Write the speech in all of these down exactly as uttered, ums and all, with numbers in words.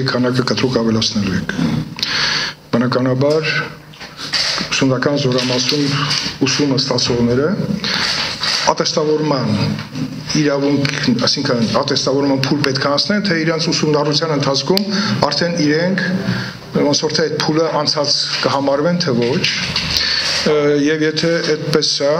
քանակը կտրուկ ավելացնելու եք։ Բնականաբար ուսումնական զորամասում ուսումը ստացողները ատեստավորման իրավունք, այսինքն ատեստավորման փուլ պետք է անցնեն, թե իրենց ուսումնառության ընթացքում արդեն իրենք ոնց որ թե այդ փուլը անցած կհամարվեն, թե ոչ, եւ եթե այդպես է,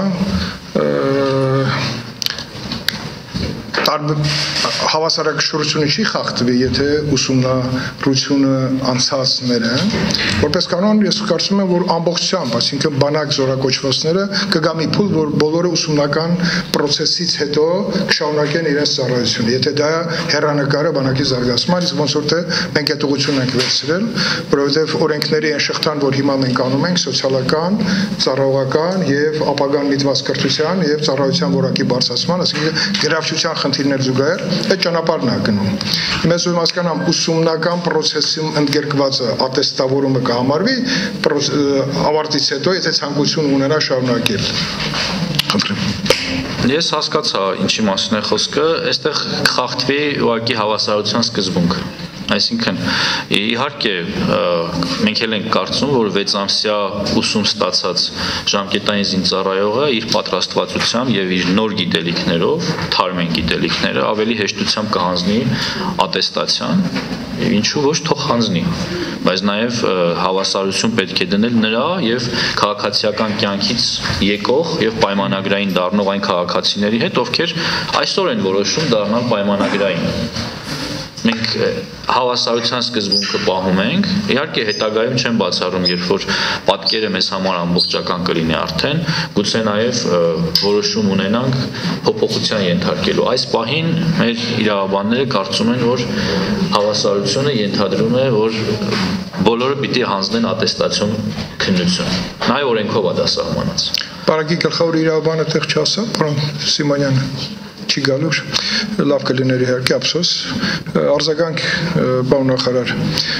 հավասարակշռությունը չի խախտվի, եթե ուսումնառությունը անցածներ են, որպես կանոն ես կարծում եմ, որ ամբողջությամբ, այսինքն բանակ զորակոչվածները կգա մի փուլ, որ բոլորը ուսումնական process-ից հետո կշարունակեն իրենց ծառայությունը։ Եթե դա հեռանկարը բանակի զարգացման, իսկ ոնց որ թե մենք այդ ուղղությունն ենք վերցրել, որովհետև օրենքների այն շղթան, որ հիմա մենք անում ենք, սոցիալական, ծառայողական եւ ապագան միտված կրթության եւ ծառայության որակի բարձրացման, այսինքն գրավչության խնդիրներ զուգահեռ այդ ճանապարհն է գնում։ Ես ուզում հասկանամ ուսումնական process-ում ընդգրկված ատեստավորումը կհամարվի ավարտից հետո, եթե ցանկություն ունենա շարունակել։ Խնդրեմ։ Ես հասկացա ինչի մասին է խոսքը, այստեղ կխախտվի ուղղակի հավասարության սկզբունքը։ Այսինքն, իհարկե, մենք էլ ենք կարծում, որ վեց ամսյա ուսում ստացած ժամկետային զինծառայողը իր պատրաստվածությամբ եւ իր նոր գիտելիքներով, թարմեն գիտելիքները ավելի հեշտությամբ կհանձնի ատեստացիան, եւ ինչու ոչ թող հանձնի, բայց նաեւ հավասարություն պետք է դնել նրա եւ քաղաքացիական կյանքից եկող եւ պայմանագրային դառնող այն քաղաքացիների հետ, ովքեր այսօր են որոշում դառնալ պայմանագրային։ Մենք հավասարության սկզբունքը պահում ենք, իհարկե հետագայում չեմ բացառում, երբ որ պատկերը մեզ համար ամբողջական կլինի արդեն, գուցե նաև որոշում ունենանք փոփոխության ենթարկելու։ Այս պահին մեր իրավաբանները կարծում են, որ հավասարությունը ենթադրում է, որ բոլորը պիտի հանձնեն ատեստացիոն քննություն։ Նաև օրենքով է դա սահմանած։ Բանակի գլխավոր իրավաբանը տեղ չասա, պարոն Սիմոնյանը։ Չի գալուր, լավ կլիներ իհարկե, ափսոս, արձագանք պարոն նախարար,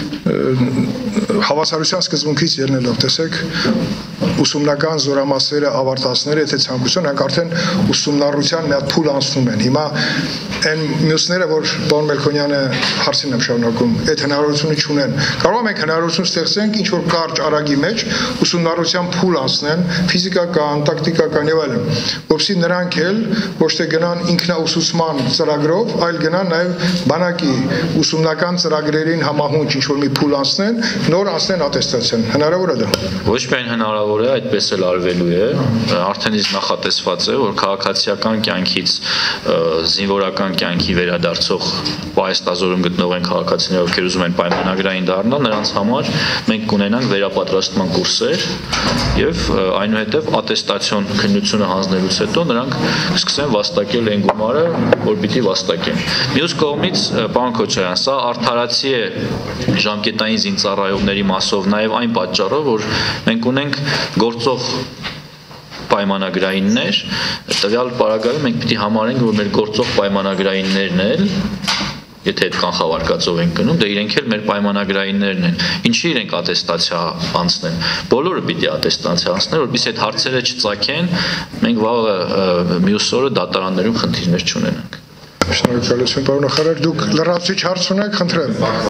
հավասարության սկզբունքից ելնելով, տեսեք, ուսումնական զորամասերը ավարտածները, եթե ցանկություն, նրանք արդեն ուսումնառության մի հատ փուլ անցնում են։ Հիմա այն մյուսները, որ պարոն Մելքոնյանը հարցին եմ շարունակում, այդ հնարավորությունը չունեն։ Կարող ենք հնարավորություն ստեղծենք ինչ որ կարճ արագի մեջ ուսումնառության փուլ անցնեն, ֆիզիկական, տակտիկական եւ այլն, որովհետեւ նրանք էլ ոչ թե գնան ինքնաուսուցման ծրագրով, այլ գնան նաև բանակի ուսումնական ծրագրերին համահունչ ինչ որ մի փուլ անցնեն, նոր անցնեն ատեստացիան։ Հնարավոր է դա։ Ոչ միայն հնարավոր է, այդպես էլ արվելու է, արդեն իսկ նախատեսված է, որ քաղաքացիական կյանքից զինվորական կյանքի վերադարձող պայստազորում գտնող են քաղաքացիներ, ովքեր ուզում են պայմանագրային դառնալ, նրանց համար մենք կունենանք վերապատրաստման կուրսեր եւ այնուհետեւ ատեստացիոն քննությունը հանձնելուց հետո նրանք կսկսեն վաստակել են գումարը, որ պիտի վաստակեն։ Մյուս կողմից, պարոն Քոչարյան, սա արդարացի է ժամկետային զինծառայողների մասով նաև այն պատճառով, որ մենք ունենք գործող պայմանագրայիններ, տվյալ պարագայում մենք պիտի համարենք, որ մեր գործող պայմանագրայիններն էլ, եթե այդ կանխավարկածով ենք գնում, դե իրենք էլ մեր պայմանագրայիններն են։ Ինչի իրենք ատեստացիա անցնեն։ Բոլորը պիտի ատեստացիա անցնեն, որպեսզի այդ հարցերը չծագեն, մենք վաղը մյուս օրը դատարաններում խնդիրներ չունենանք։ Շնորհակալություն, պարոն նախարար, դուք լրացուցիչ հարց ունեք, խնդրեմ։